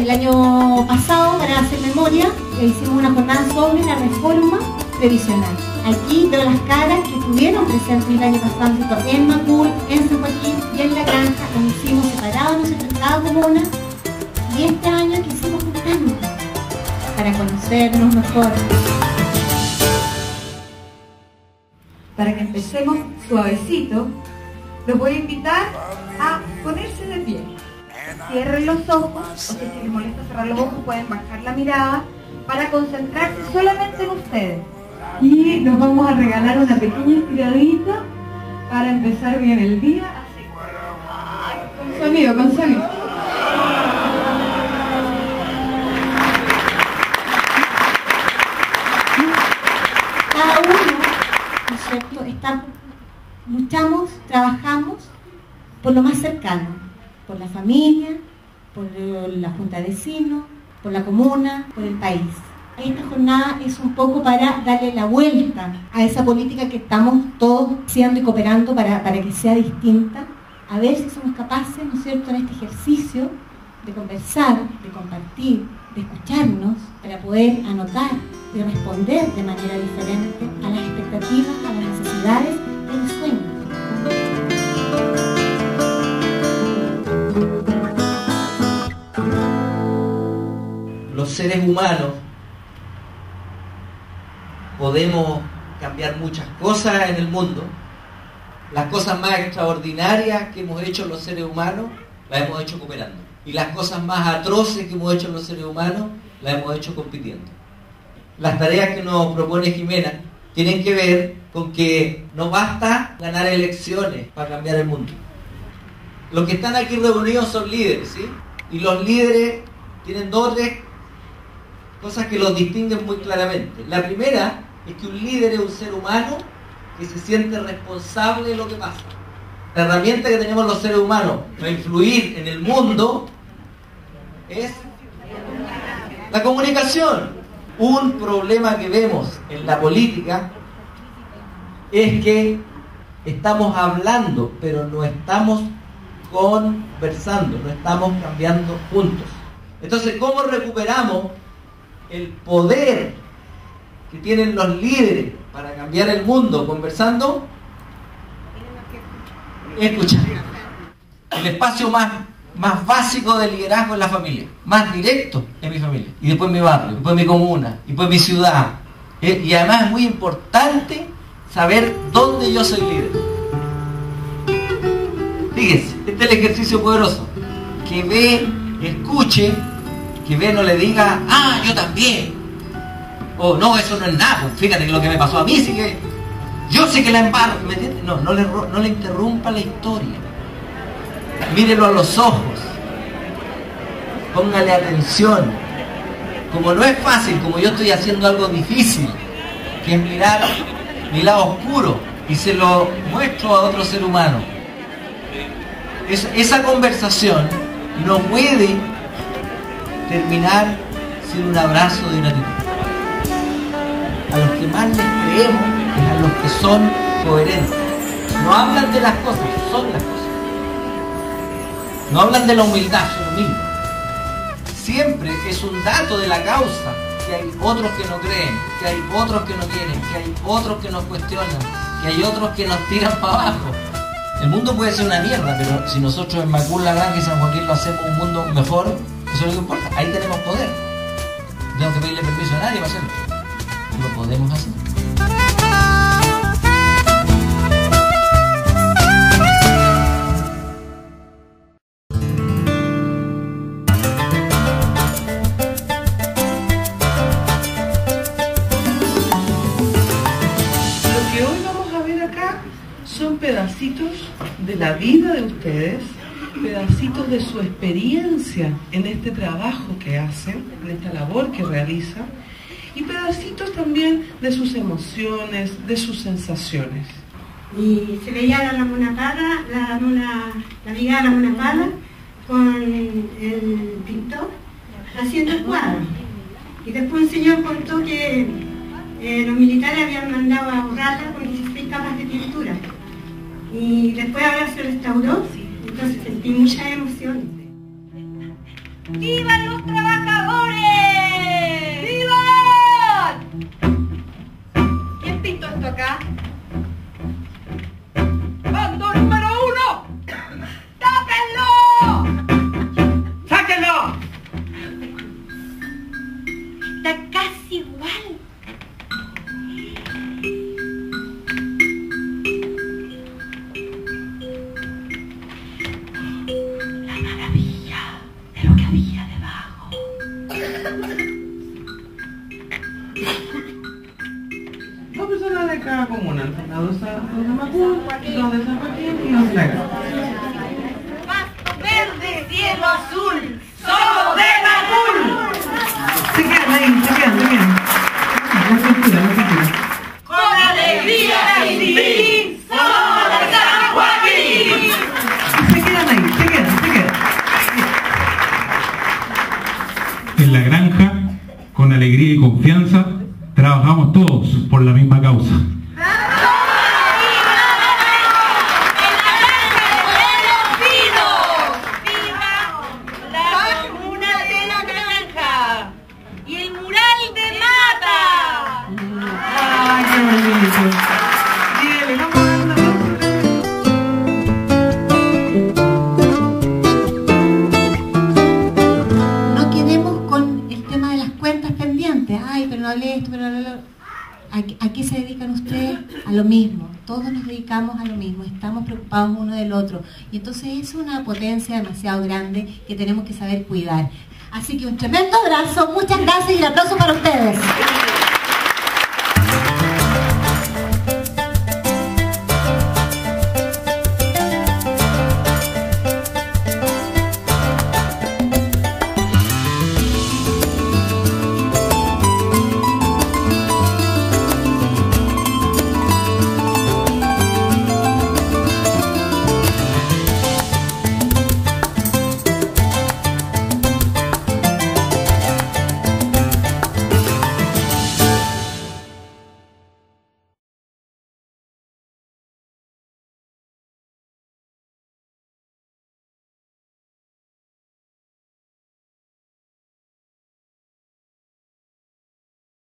el año pasado, para hacer memoria, hicimos una jornada sobre la reforma previsional. Aquí veo las caras que estuvieron presentes el año pasado en Macul, en San Joaquín y en La Granja. Nos hicimos separados en cada comuna y este año quisimos juntarnos para conocernos mejor. Para que empecemos suavecito, los voy a invitar a ponerse de pie. Cierren los ojos, o si les molesta cerrar los ojos, pueden bajar la mirada para concentrarse solamente en ustedes. Y nos vamos a regalar una pequeña estiradita para empezar bien el día. Así. Con sonido, con sonido. Cada uno, ¿no es cierto?, luchamos, trabajamos por lo más cercano, por la familia, por la junta de vecinos, por la comuna, por el país. Esta jornada es un poco para darle la vuelta a esa política que estamos todos haciendo y cooperando para que sea distinta, a ver si somos capaces, ¿no es cierto?, en este ejercicio de conversar, de compartir, de escucharnos, para poder anotar y responder de manera diferente a las expectativas, a las necesidades y a los sueños. Los seres humanos podemos cambiar muchas cosas en el mundo. Las cosas más extraordinarias que hemos hecho los seres humanos las hemos hecho cooperando. Y las cosas más atroces que hemos hecho los seres humanos las hemos hecho compitiendo. Las tareas que nos propone Jimena tienen que ver con que no basta ganar elecciones para cambiar el mundo. Los que están aquí reunidos son líderes, ¿sí? Y los líderes tienen dos o tres cosas que los distinguen muy claramente. La primera es que un líder es un ser humano que se siente responsable de lo que pasa. La herramienta que tenemos los seres humanos para influir en el mundo es la comunicación. Un problema que vemos en la política es que estamos hablando, pero no estamos conversando, no estamos cambiando juntos. Entonces, ¿cómo recuperamos el poder que tienen los líderes para cambiar el mundo conversando? Escucha, el espacio más básico de liderazgo es la familia, más directo es mi familia, y después mi barrio, después mi comuna, y después mi ciudad. Y además es muy importante saber dónde yo soy líder. Fíjense, este es el ejercicio poderoso. Que ve, escuche, que ve no le diga, ah, yo también. O no, eso no es nada, fíjate que lo que me pasó a mí sí que... Yo sé que la embarro, ¿me entiendes? No le interrumpa la historia. Mírelo a los ojos. Póngale atención. Como no es fácil, como yo estoy haciendo algo difícil, que es mirar mi lado oscuro, y se lo muestro a otro ser humano. Esa conversación no puede terminar sin un abrazo de gratitud. A los que más les creemos es a los que son coherentes. No hablan de las cosas, son las cosas. No hablan de la humildad, son humildes. Siempre es un dato de la causa que hay otros que no creen, que hay otros que no quieren, que hay otros que nos cuestionan, que hay otros que nos tiran para abajo. El mundo puede ser una mierda, pero si nosotros en Macul, La Granja y San Joaquín lo hacemos un mundo mejor, eso es lo que importa. Ahí tenemos poder. No tengo que pedirle permiso a nadie para hacerlo. Lo podemos hacer. Lo que hoy vamos a ver acá son pedacitos de la vida de ustedes, pedacitos de su experiencia en este trabajo que hacen, en esta labor que realizan, y pedacitos también de sus emociones, de sus sensaciones. Y se veía a la Mona Parra, la amiga de la Mona Parra con el pintor haciendo el cuadro. Y después el señor contó que los militares habían mandado a borrarla porque se fue capas de pintura. Y después ahora se restauró, entonces sentí mucha emoción. ¡Vivan los trabajadores! ¡Vivan! ¿Quién pintó esto acá? ¡Bando número 1! ¡Tápenlo! ¡Sáquenlo! Está casi igual. La maravilla de lo que había debajo. Dos personas de cada comuna, los de Macul, los de San Joaquín y los de acá. Pasto verde, cielo azul. ¡Somos de Macul! Se quedan ahí, se quedan. La cultura. Con alegría y sin somos de San Joaquín. Se quedan ahí, se quedan. En la granja, con alegría y confianza, trabajamos todos por la misma causa. No quedemos con el tema de las cuentas pendientes. Ay, pero no hablé esto, pero no hablé. ¿A qué se dedican ustedes? A lo mismo. Todos nos dedicamos a lo mismo. Estamos preocupados uno del otro. Y entonces es una potencia demasiado grande que tenemos que saber cuidar. Así que un tremendo abrazo, muchas gracias y un aplauso para ustedes.